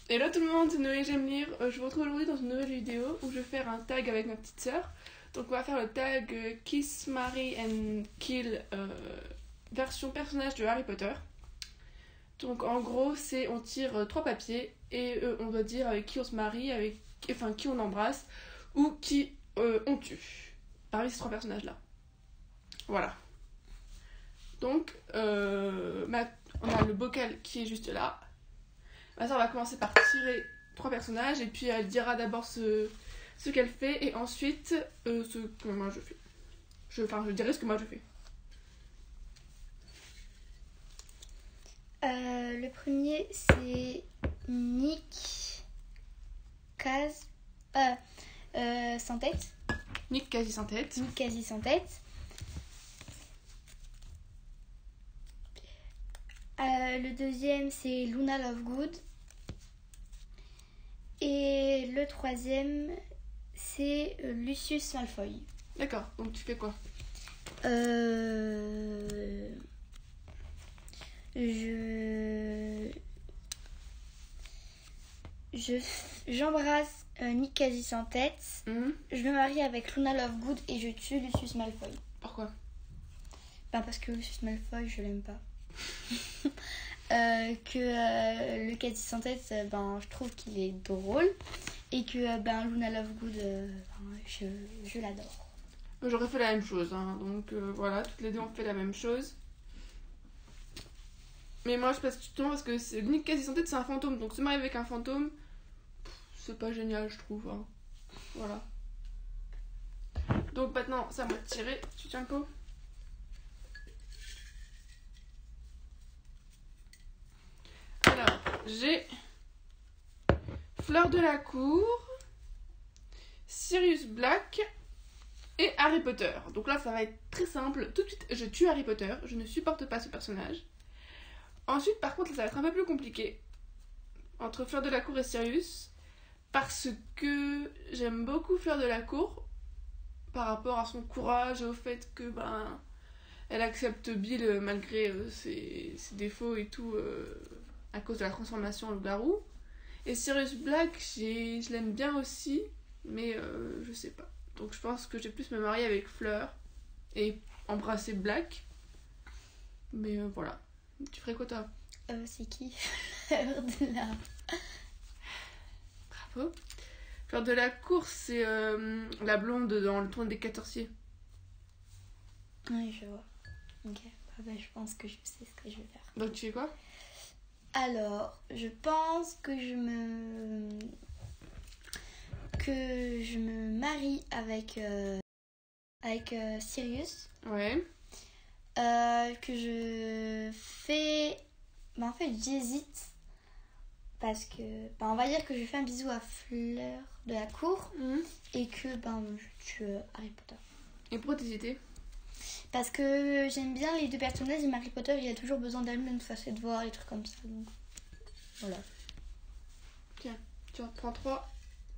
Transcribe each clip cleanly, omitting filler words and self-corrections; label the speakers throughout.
Speaker 1: Hello tout le monde, c'est Noé, j'aime lire. Je vous retrouve aujourd'hui dans une nouvelle vidéo où je vais faire un tag avec ma petite sœur. Donc on va faire le tag Kiss, Marry and Kill version personnage de Harry Potter. Donc en gros c'est on tire 3 papiers et on doit dire avec qui on se marie, enfin qui on embrasse ou qui on tue parmi ces 3 personnages là. Voilà. Donc on a le bocal qui est juste là. Ma soeur va commencer par tirer 3 personnages et puis elle dira d'abord ce qu'elle fait et ensuite ce que moi je fais. Je dirai ce que moi je fais.
Speaker 2: Le premier c'est Nick sans tête.
Speaker 1: Nick quasi sans tête.
Speaker 2: Nick quasi sans tête. Le deuxième c'est Luna Lovegood. Et le troisième c'est Lucius Malfoy.
Speaker 1: D'accord, donc tu fais quoi?
Speaker 2: J'embrasse Nick quasi sans tête. Je me marie avec Luna Lovegood et je tue Lucius Malfoy.
Speaker 1: Pourquoi?
Speaker 2: Parce que Lucius Malfoy je l'aime pas. Le quasi sans tête, je trouve qu'il est drôle et que Luna Lovegood, je l'adore.
Speaker 1: J'aurais fait la même chose, hein. Donc voilà, toutes les deux on fait la même chose. Mais moi je passe justement parce que c'est Nick quasi sans tête, c'est un fantôme, donc se marier avec un fantôme, c'est pas génial je trouve, hein. Voilà. Donc maintenant ça m'a tiré, tu tiens le pot? Alors, j'ai Fleur de la Cour, Sirius Black et Harry Potter. Donc là, ça va être très simple. Tout de suite, je tue Harry Potter. Je ne supporte pas ce personnage. Ensuite, par contre, ça va être un peu plus compliqué entre Fleur de la Cour et Sirius parce que j'aime beaucoup Fleur de la Cour par rapport à son courage et au fait que elle accepte Bill malgré ses défauts et tout. À cause de la transformation en loup-garou. Et Sirius Black, je l'aime bien aussi, mais je sais pas. Donc je pense que je vais plus me marier avec Fleur et embrasser Black. Mais voilà. Tu ferais quoi toi?
Speaker 2: C'est qui? Fleur de la...
Speaker 1: Bravo. Fleur de la Cour, c'est la blonde dans le tournoi des 4 sorciers.
Speaker 2: Oui, je vois. Ok. Je pense que je sais ce que je vais faire.
Speaker 1: Donc tu fais quoi?
Speaker 2: Alors, je pense que je me marie avec Sirius.
Speaker 1: Ouais.
Speaker 2: Que je fais... en fait, j'hésite. Parce que... on va dire que je fais un bisou à Fleur de la Cour. Et que je tue Harry Potter.
Speaker 1: Et pourquoi t'hésitais?
Speaker 2: Parce que j'aime bien les deux personnages et Harry Potter, il a toujours besoin d'Hermione pour ses devoirs et trucs comme ça. Donc voilà.
Speaker 1: Tiens, tu en prends 3.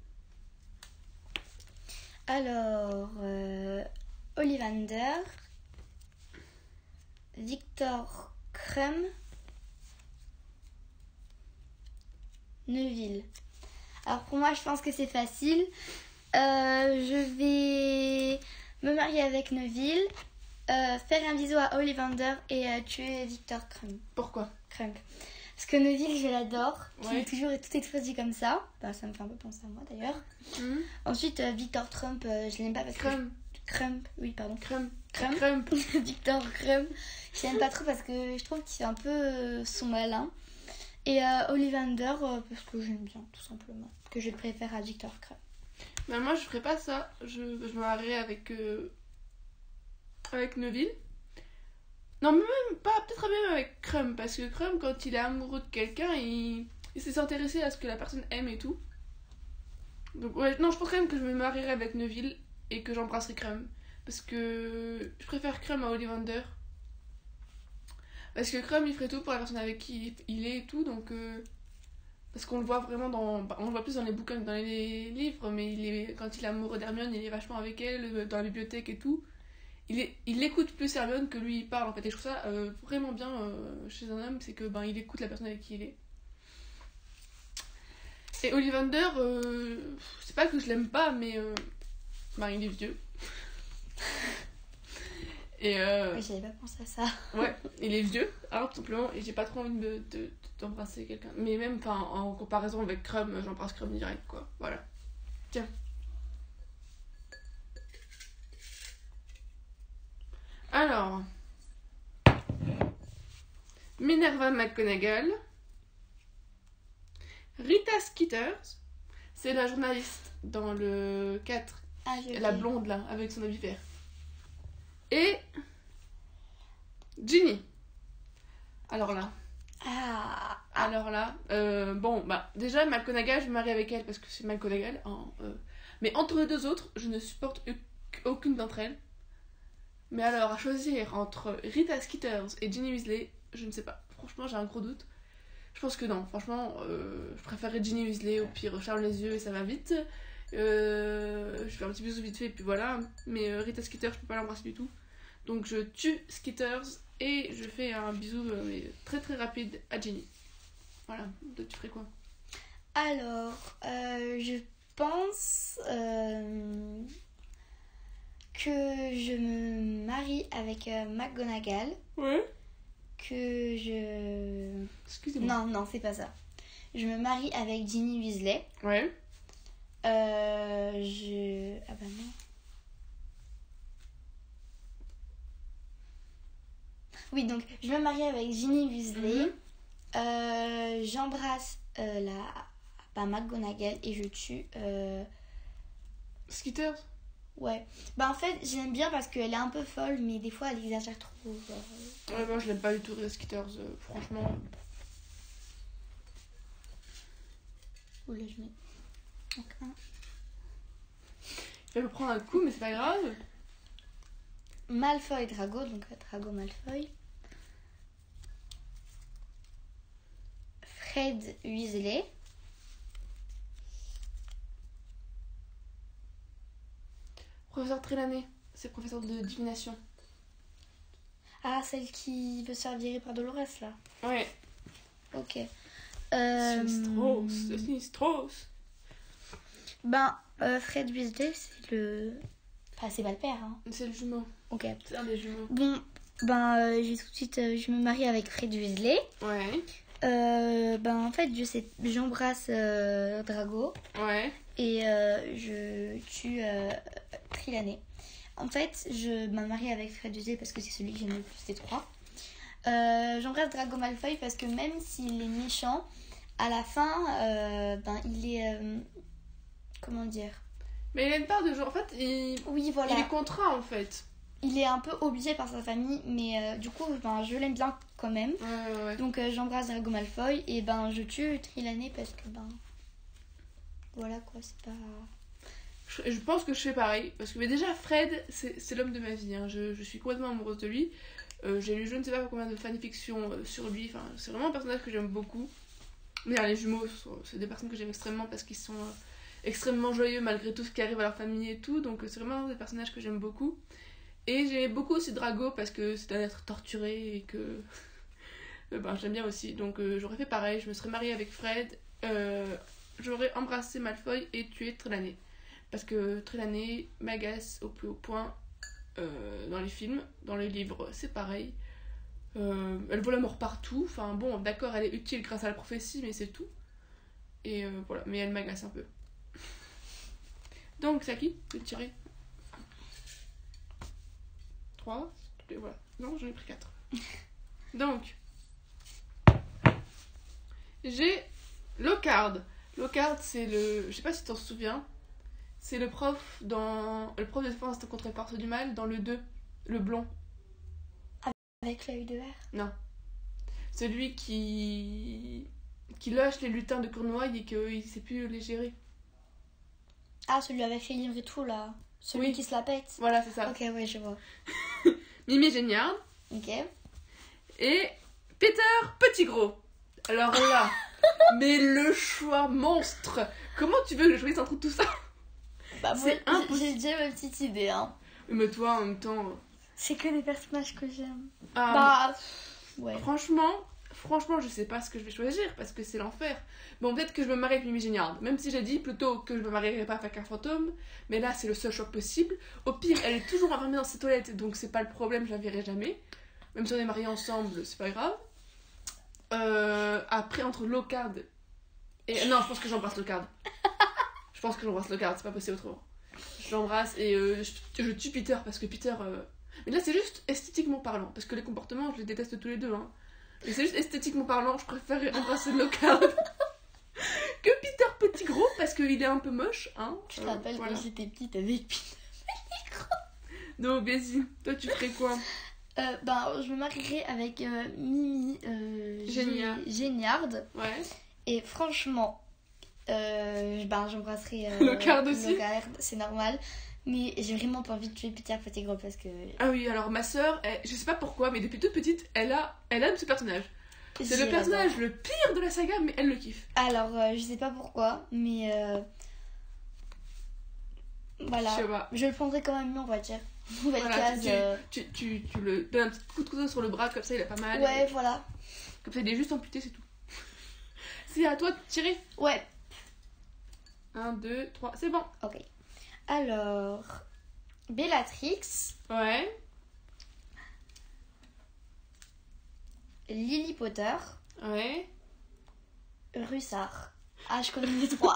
Speaker 2: Alors, Ollivander, Viktor Krum, Neville. Alors pour moi, je pense que c'est facile. Je vais me marier avec Neville. Faire un bisou à Ollivander et tuer Viktor Krum.
Speaker 1: Pourquoi?
Speaker 2: Crump. Parce que Neville, je l'adore.
Speaker 1: Ouais.
Speaker 2: Il est toujours tout exposé comme ça. Ça me fait un peu penser à moi d'ailleurs. Ensuite, Viktor Trump, je l'aime pas parce que... Crump, oui, pardon.
Speaker 1: Crump.
Speaker 2: Viktor Krum. Je l'aime pas trop parce que je trouve qu'il fait un peu son malin. Et Ollivander, parce que j'aime bien, tout simplement. Que je préfère à Viktor Krum.
Speaker 1: Mais moi, je ferais pas ça. Je me marierais avec Neville. Non, même pas, peut-être même avec Krum, parce que Krum, quand il est amoureux de quelqu'un, il sait s'intéresser à ce que la personne aime et tout. Donc ouais, non, je pense quand même que je me marierai avec Neville et que j'embrasserai Krum. Parce que je préfère Krum à Ollivander. Parce que Krum, il ferait tout pour la personne avec qui il est et tout, donc... Parce qu'on le voit vraiment on le voit plus dans les bouquins que dans les livres, mais quand il est amoureux d'Hermione, il est vachement avec elle, dans la bibliothèque et tout. Il écoute plus Hermione que lui il parle en fait, et je trouve ça vraiment bien chez un homme, c'est que il écoute la personne avec qui il est. Et Ollivander, c'est pas que je l'aime pas, mais il est vieux. Et
Speaker 2: Oui, j'avais pas pensé à ça.
Speaker 1: ouais, il est vieux, hein, tout simplement, et j'ai pas trop envie d'embrasser quelqu'un. Mais même en comparaison avec Crumb, j'embrasse Crumb direct, quoi. Voilà. Tiens. Alors, Minerva McGonagall, Rita Skeeters, c'est la journaliste dans le 4, la blonde là, avec son habit vert. Et Ginny. Alors là. Bon, bah, déjà, McGonagall, je me marie avec elle parce que c'est McGonagall. Hein, mais entre les deux autres, je ne supporte aucune d'entre elles. Mais alors, à choisir entre Rita Skeeters et Ginny Weasley, je ne sais pas. Franchement, j'ai un gros doute. Je pense que non. Franchement, je préférerais Ginny Weasley. Au pire, je ferme les yeux et ça va vite. Je fais un petit bisou vite fait et puis voilà. Mais Rita Skeeters, je peux pas l'embrasser du tout. Donc, je tue Skeeters et je fais un bisou mais très très rapide à Ginny. Voilà. Toi, tu ferais quoi?
Speaker 2: Alors, je pense que je me marie avec McGonagall.
Speaker 1: Ouais.
Speaker 2: Que je...
Speaker 1: Excusez-moi.
Speaker 2: Non, c'est pas ça. Je me marie avec Ginny Weasley.
Speaker 1: Ouais.
Speaker 2: Ah bah non. Oui, donc je me marie avec Ginny Weasley. J'embrasse McGonagall et je tue...
Speaker 1: Skeeters.
Speaker 2: Ouais. Bah en fait, j'aime bien parce qu'elle est un peu folle, mais des fois elle exagère trop. Genre...
Speaker 1: Ouais, moi je l'aime pas du tout, Rita Skeeters, franchement.
Speaker 2: Oula, je mets... Donc, un.
Speaker 1: Je vais me prendre un coup, mais c'est pas grave.
Speaker 2: Malfoy Drago, donc Drago Malfoy. Fred Weasley.
Speaker 1: Professeur Trelawney, c'est professeur de divination.
Speaker 2: Ah, celle qui veut se faire virer par Dolores là.
Speaker 1: Ouais.
Speaker 2: Ok.
Speaker 1: Sinistros.
Speaker 2: Ben, Fred Weasley, c'est le... Enfin, c'est pas le père, hein.
Speaker 1: C'est le jumeau.
Speaker 2: Ok.
Speaker 1: C'est un des jumeaux.
Speaker 2: Bon, ben, j'ai tout de suite... je me marie avec Fred Weasley.
Speaker 1: Ouais.
Speaker 2: Ben, en fait, j'embrasse Drago.
Speaker 1: Ouais.
Speaker 2: Et je tue Trelawney. En fait, je me marie avec Fred Weasley parce que c'est celui que j'aime le plus des trois. J'embrasse Drago Malfoy parce que même s'il est méchant, à la fin, il est... comment dire?
Speaker 1: Mais il a une part de genre... En fait,
Speaker 2: Oui, voilà.
Speaker 1: il est contraint, en fait.
Speaker 2: Il est un peu obligé par sa famille, mais du coup, je l'aime bien quand même.
Speaker 1: Ouais.
Speaker 2: Donc, j'embrasse Drago Malfoy et je tue Trelawney parce que, voilà quoi, c'est pas...
Speaker 1: Je pense que je fais pareil. Parce que mais déjà, Fred, c'est l'homme de ma vie. Hein. Je suis complètement amoureuse de lui. J'ai lu je ne sais pas combien de fanfictions sur lui. Enfin, c'est vraiment un personnage que j'aime beaucoup. Mais les jumeaux, c'est des personnes que j'aime extrêmement parce qu'ils sont extrêmement joyeux malgré tout ce qui arrive à leur famille et tout. Donc, c'est vraiment des personnages que j'aime beaucoup. Et j'aimais beaucoup aussi Drago parce que c'est un être torturé et que j'aime bien aussi. Donc, j'aurais fait pareil. Je me serais mariée avec Fred. J'aurais embrassé Malfoy et tué Trelawney. Parce que Trelawney m'agace au plus haut point dans les films. Dans les livres, c'est pareil. Elle vaut la mort partout. Enfin bon, d'accord, elle est utile grâce à la prophétie, mais c'est tout. Et voilà, mais elle m'agace un peu. Donc, c'est à qui de tirer 3, voilà. Non, j'en ai pris 4. Donc, j'ai Lockhart. Lockhart, c'est le... Je sais pas si tu t'en souviens. C'est le prof de défense contre les forces du mal dans le 2, le blond.
Speaker 2: Avec l'œil de verre?
Speaker 1: Non. Celui qui lâche les lutins de Cornouailles et qu'il sait plus les gérer.
Speaker 2: Ah, celui avec les livres et tout là. Celui qui se la pète.
Speaker 1: Voilà, c'est ça.
Speaker 2: Ok, ouais, je vois.
Speaker 1: Mimi Géniard.
Speaker 2: Ok.
Speaker 1: Et Peter Pettigrew. Alors là, mais le choix monstre. Comment tu veux que je choisisse entre tout ça?
Speaker 2: C'est impossible. J'ai déjà ma petite idée, hein.
Speaker 1: Mais toi, en même temps...
Speaker 2: C'est que des personnages que j'aime.
Speaker 1: Ah,
Speaker 2: ouais.
Speaker 1: Franchement, franchement, je sais pas ce que je vais choisir parce que c'est l'enfer. Bon, peut-être que je me marie avec Mimi Géniard, même si j'ai dit plutôt que je me marierais pas avec un fantôme, mais là c'est le seul choix possible. Au pire, elle est toujours enfermée dans ses toilettes, donc c'est pas le problème, je la verrai jamais. Même si on est mariés ensemble, c'est pas grave. Après, entre Locard et. Non, je pense que j'embrasse Locard. Je pense que j'embrasse Locard, c'est pas possible autrement. Je l'embrasse et je tue Peter parce que Peter. Mais là, c'est juste esthétiquement parlant, parce que les comportements, je les déteste tous les deux. Hein. Mais c'est juste esthétiquement parlant, je préfère embrasser Locard que Peter Petit Gros parce qu'il est un peu moche. Hein.
Speaker 2: Tu te rappelles
Speaker 1: voilà.
Speaker 2: quand j'étais petite avec Peter?
Speaker 1: Donc, vas-y, toi, tu ferais quoi?
Speaker 2: Je me marierais avec Mimi Géniard.
Speaker 1: Ouais.
Speaker 2: Et franchement, j'embrasserai
Speaker 1: Locard aussi.
Speaker 2: Locard, c'est normal. Mais j'ai vraiment pas envie de tuer Peter Petit Gros parce que.
Speaker 1: Ah oui, alors ma soeur, je sais pas pourquoi, mais depuis toute petite, elle aime ce personnage. C'est le personnage le pire de la saga, mais elle le kiffe.
Speaker 2: Alors, je sais pas pourquoi, mais. Voilà.
Speaker 1: Je sais pas.
Speaker 2: Je le prendrai quand même mieux, on va dire.
Speaker 1: Voilà, tu le donnes un petit coup de couteau sur le bras, comme ça il a pas mal.
Speaker 2: Ouais, voilà.
Speaker 1: Comme ça il est juste amputé, c'est tout. C'est à toi de tirer.
Speaker 2: Ouais.
Speaker 1: 1, 2, 3, c'est bon.
Speaker 2: Ok. Alors, Bellatrix,
Speaker 1: Ouais.
Speaker 2: Lily Potter,
Speaker 1: Ouais.
Speaker 2: Russard. Ah, je connais les trois.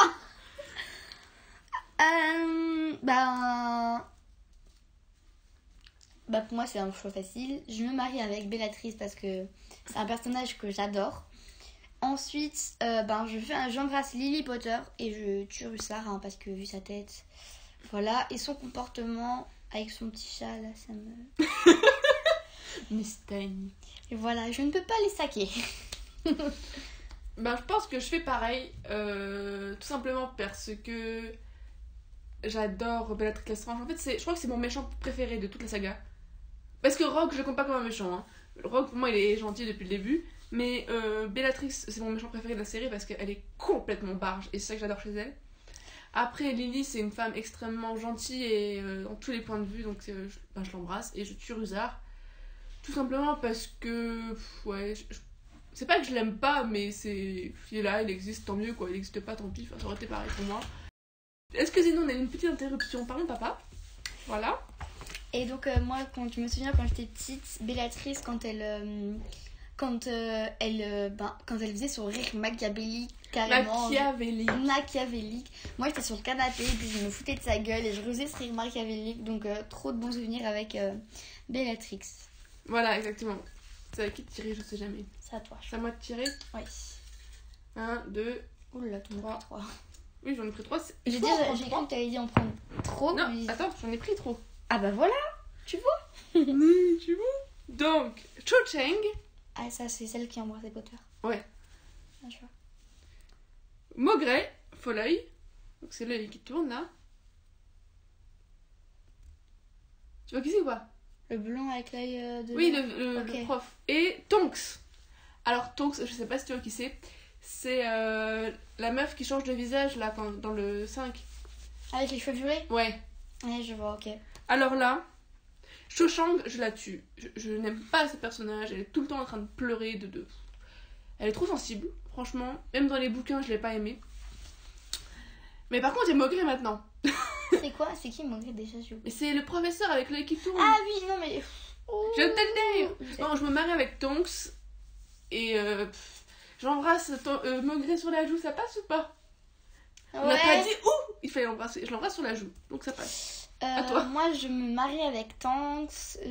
Speaker 2: Pour moi, c'est un choix facile. Je me marie avec Bellatrix parce que c'est un personnage que j'adore. Ensuite, j'embrasse Lily Potter et je tue Russard hein, parce que vu sa tête, voilà. Et son comportement avec son petit chat, là, ça me...
Speaker 1: Mustang.
Speaker 2: Et voilà, je ne peux pas les saquer.
Speaker 1: Je pense que je fais pareil, tout simplement parce que j'adore Bellatrix Lestrange. En fait, je crois que c'est mon méchant préféré de toute la saga. Parce que Rogue, je le compte pas comme un méchant. Hein. Rogue, pour moi, il est gentil depuis le début. Mais Bellatrix, c'est mon méchant préféré de la série parce qu'elle est complètement barge. Et c'est ça que j'adore chez elle. Après, Lily, c'est une femme extrêmement gentille et dans tous les points de vue. Donc, je l'embrasse et je tue Russard. Tout simplement parce que... c'est pas que je l'aime pas, mais il est là, il existe, tant mieux quoi. Il n'existe pas, tant pis. Enfin, ça aurait été pareil pour moi. Est-ce que sinon, on a une petite interruption par le papa? Voilà.
Speaker 2: Et donc, moi, quand je me souviens, quand j'étais petite, Bellatrix, quand elle faisait son rire machiavélique, carrément. Machiavélique. Moi, j'étais sur le canapé, puis je me foutais de sa gueule et je faisais ce rire machiavélique. Donc, trop de bons souvenirs avec Bellatrix.
Speaker 1: Voilà, exactement. C'est à qui de tirer, je sais jamais.
Speaker 2: C'est à toi.
Speaker 1: C'est à moi de tirer?
Speaker 2: Oui.
Speaker 1: 1, 2,
Speaker 2: Oula, t'en as pris 3.
Speaker 1: Oui, j'en ai pris 3.
Speaker 2: J'ai cru que t'avais dit en prendre trop.
Speaker 1: Non,
Speaker 2: mais...
Speaker 1: attends, j'en ai pris trop.
Speaker 2: Ah bah voilà, tu vois.
Speaker 1: Oui, tu vois. Donc, Cho Chang.
Speaker 2: Ah, ça, c'est celle qui embrasse Potter.
Speaker 1: Ouais.
Speaker 2: Ah, je vois.
Speaker 1: Maugrey, Folleuil. Donc, c'est l'œil qui tourne là. Tu vois qui c'est ou pas?
Speaker 2: Le blond avec l'œil de...
Speaker 1: Oui, le prof. Et Tonks. Alors, Tonks, je sais pas si tu vois qui c'est. C'est la meuf qui change de visage là dans le 5.
Speaker 2: Avec les cheveux jurés?
Speaker 1: Ouais.
Speaker 2: Ouais, je vois, ok.
Speaker 1: Alors là, Cho Chang, je la tue. Je n'aime pas ce personnage. Elle est tout le temps en train de pleurer. Elle est trop sensible, franchement. Même dans les bouquins, je l'ai pas aimée. Mais par contre, j'ai Maugrey maintenant.
Speaker 2: C'est quoi? C'est qui Maugrey déjà?
Speaker 1: Et c'est le professeur avec l'œil qui tourne.
Speaker 2: Ah oui, non mais...
Speaker 1: Je vais te le dire. Non, je me marie avec Tonks. Et j'embrasse Maugrey sur la joue, ça passe ou pas? On n'a pas dit où il fallait l'embrasser. Je l'embrasse sur la joue, donc ça passe. À toi.
Speaker 2: Moi, je me marie avec Tonks.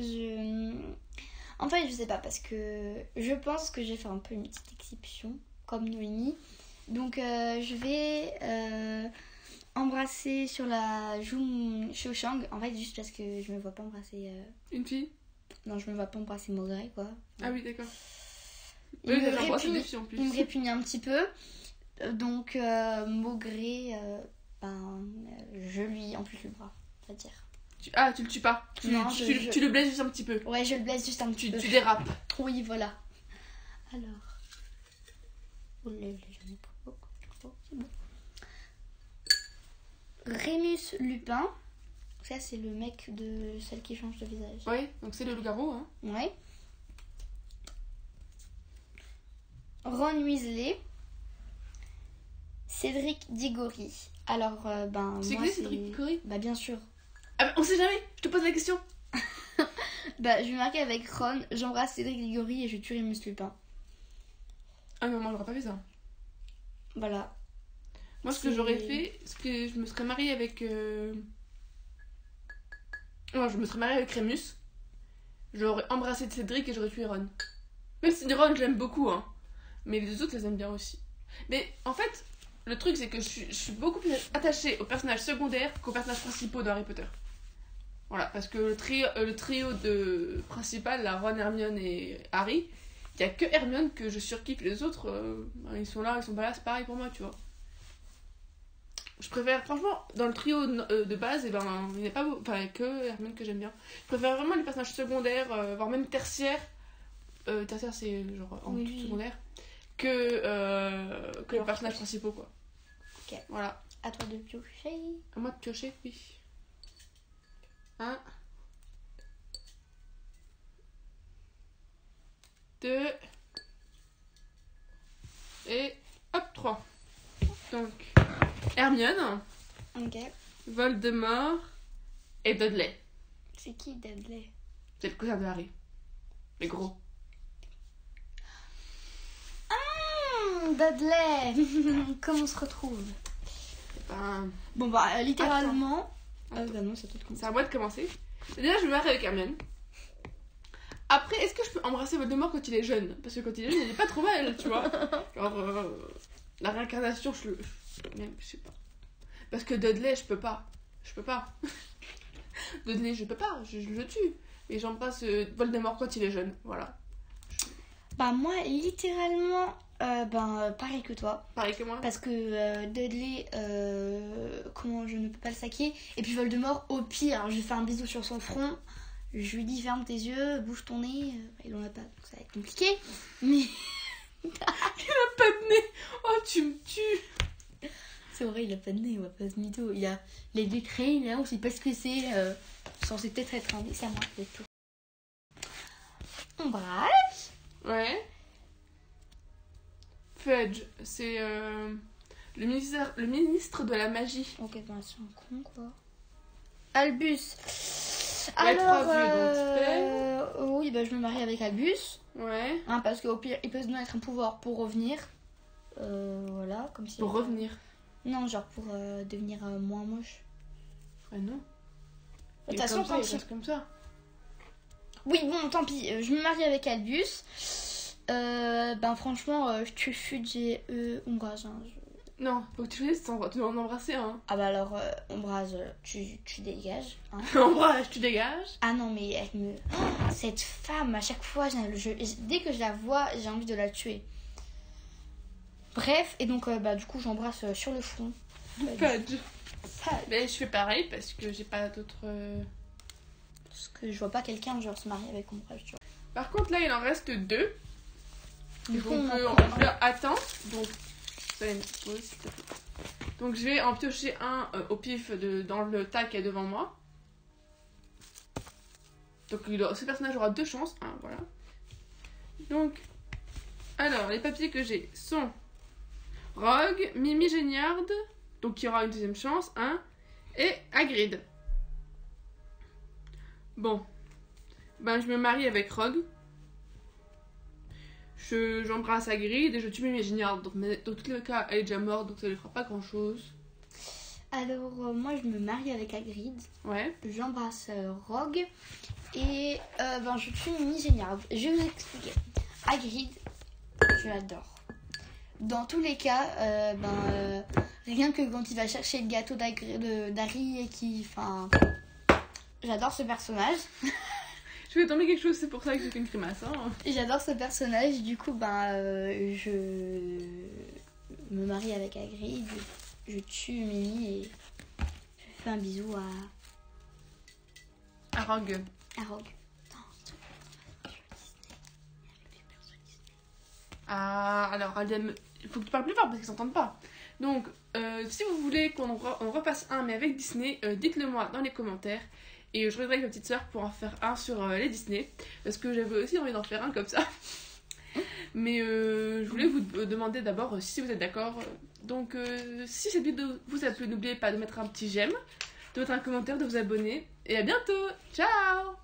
Speaker 2: En fait, je sais pas, parce que je pense que j'ai fait un peu une petite exception, comme Noémie. Donc, je vais embrasser sur la joue Cho Chang. En fait, juste parce que je me vois pas embrasser...
Speaker 1: Une fille?
Speaker 2: Non, je me vois pas embrasser Maugrey, quoi.
Speaker 1: Ah oui, d'accord.
Speaker 2: Il me répugne un petit peu. Donc, Maugrey, je lui ampute le bras, on va dire.
Speaker 1: Tu le tues pas. Tu le blesses juste un petit peu.
Speaker 2: Ouais, je le blesse juste un petit peu.
Speaker 1: Tu dérapes.
Speaker 2: Oui, voilà. Alors. Oh là là, j'en ai pas beaucoup. C'est bon. Rémus Lupin. Ça, c'est le mec de celle qui change de visage.
Speaker 1: Ouais, donc c'est le loup-garou, hein.
Speaker 2: Ouais. Ron Weasley, Cédric Diggory. Alors, ben,
Speaker 1: C'est
Speaker 2: moi,
Speaker 1: qui Cédric Diggory?
Speaker 2: Bah, bien sûr.
Speaker 1: Ah bah, on sait jamais, je te pose la question.
Speaker 2: Bah, je vais marquer avec Ron, j'embrasse Cédric Diggory et je tue Remus Lupin.
Speaker 1: Ah non, moi j'aurais pas fait ça.
Speaker 2: Voilà.
Speaker 1: Moi, ce que j'aurais fait, c'est que je me serais mariée avec. Non, je me serais mariée avec Remus. J'aurais embrassé Cédric et j'aurais tué Ron. Même si Ron, je l'aime beaucoup, hein. Mais les autres, je les aime bien aussi. Mais en fait, le truc, c'est que je suis beaucoup plus attachée aux personnages secondaires qu'aux personnages principaux de Harry Potter. Voilà, parce que le trio de principal, là, Ron, Hermione et Harry, il y a que Hermione que je surkiffe. Les autres, ils sont là, ils sont pas là, c'est pareil pour moi, tu vois. Je préfère, franchement, dans le trio de base, et ben, il n'y a pas enfin, que Hermione que j'aime bien. Je préfère vraiment les personnages secondaires, voire même tertiaires. Tertiaire, c'est genre en
Speaker 2: Oui.
Speaker 1: secondaire. Que les personnages principaux, quoi.
Speaker 2: Ok.
Speaker 1: Voilà.
Speaker 2: À toi de piocher.
Speaker 1: À moi de piocher, oui. 1, 2 et hop, 3. Donc, Hermione,
Speaker 2: Ok.
Speaker 1: Voldemort et Dudley.
Speaker 2: C'est qui Dudley?
Speaker 1: C'est le cousin de Harry. Les gros.
Speaker 2: Dudley. Comment on se retrouve?
Speaker 1: Ben,
Speaker 2: Bon bah littéralement.
Speaker 1: Attends.
Speaker 2: Bah non, c'est tout comme
Speaker 1: c'est
Speaker 2: ça.
Speaker 1: à moi de commencer. Déjà, je me marie avec Hermione. Après, est-ce que je peux embrasser Voldemort quand il est jeune? Parce que quand il est jeune, il est pas trop mal, tu vois. Genre, la réincarnation, même, je sais pas. Parce que Dudley, je peux pas. Dudley, je peux pas, je le tue. Et j'embrasse Voldemort quand il est jeune, voilà.
Speaker 2: Bah moi littéralement pareil que toi.
Speaker 1: Pareil que moi.
Speaker 2: Parce que Dudley, comment je ne peux pas le saquer. Et puis Voldemort, au pire, je lui fais un bisou sur son front. Je lui dis ferme tes yeux, bouge ton nez. Il en a pas, donc ça va être compliqué. Mais
Speaker 1: Il a pas de nez. Oh, tu me tues.
Speaker 2: c'est vrai, il a pas de nez, on va pas se mytho. Il a les deux crayons, là, on sait pas ce que c'est. Censé peut-être être un nez, c'est à moi de tout. Ombrage.
Speaker 1: Ouais. Fudge, c'est le ministre de la magie.
Speaker 2: Ok, ben c'est un con quoi. Albus.
Speaker 1: Ouais,
Speaker 2: Alors,
Speaker 1: trois vieux, donc
Speaker 2: oui, bah, je me marie avec Albus.
Speaker 1: Ouais.
Speaker 2: Hein, parce qu'au pire, il peut se donner un pouvoir pour revenir. Voilà, comme si.
Speaker 1: Pour revenir.
Speaker 2: Non, genre pour devenir moins moche.
Speaker 1: Ouais, non.
Speaker 2: De toute façon,
Speaker 1: il
Speaker 2: quand
Speaker 1: reste comme ça.
Speaker 2: Oui, bon, tant pis. Je me marie avec Albus. Ben franchement, je tue Fudge et Ombrage. Hein,
Speaker 1: Non, faut que tu choisisses, tu dois en embrasser un.
Speaker 2: Ah bah alors, Ombrage, tu dégages. Hein.
Speaker 1: Ombrage, tu dégages.
Speaker 2: Ah non, mais elle me... cette femme, à chaque fois, dès que je la vois, j'ai envie de la tuer. Bref, et donc, bah, du coup, j'embrasse sur le front.
Speaker 1: Fudge. Mais je fais pareil parce que j'ai pas d'autres...
Speaker 2: Parce que je vois pas quelqu'un, genre, se marier avec Ombrage, tu vois.
Speaker 1: Par contre, là, il en reste 2.
Speaker 2: Du coup, on
Speaker 1: peut
Speaker 2: en
Speaker 1: en
Speaker 2: prend un.
Speaker 1: attendre. Donc, ça va une petite pause, s'il te plaît. Donc, je vais en piocher un au pif dans le tas qui est devant moi. Donc, ce personnage aura 2 chances. Hein, voilà. Donc, alors, les papiers que j'ai sont Rogue, Mimi Géniard, donc il y aura une deuxième chance, hein, et Hagrid. Bon, ben je me marie avec Rogue. J'embrasse Hagrid et je tue Mimi Géniard. Donc, mais dans tous les cas, elle est déjà morte, donc ça lui fera pas grand chose.
Speaker 2: Alors, moi, je me marie avec Hagrid.
Speaker 1: Ouais.
Speaker 2: J'embrasse Rogue. Et ben, je tue Mimi Géniard. Je vais vous expliquer. Hagrid, je l'adore. Dans tous les cas, rien que quand il va chercher le gâteau d'Harry et qui... Enfin... J'adore ce personnage.
Speaker 1: Je vais tomber quelque chose, c'est pour ça que j'ai fait une grimace. Hein.
Speaker 2: J'adore ce personnage. Du coup, je me marie avec Hagrid. Je tue Mimi et je fais un bisou
Speaker 1: À Rogue.
Speaker 2: à Rogue.
Speaker 1: Ah, alors, il faut que tu parles plus fort parce qu'ils s'entendent pas. Donc, si vous voulez qu'on refasse un, mais avec Disney, dites-le moi dans les commentaires. Et je reviendrai avec ma petite soeur pour en faire un sur les Disney. Parce que j'avais aussi envie d'en faire un comme ça. Mais je voulais vous demander d'abord si vous êtes d'accord. Donc, si cette vidéo vous a plu, n'oubliez pas de mettre un petit j'aime, de mettre un commentaire, de vous abonner. Et à bientôt. Ciao!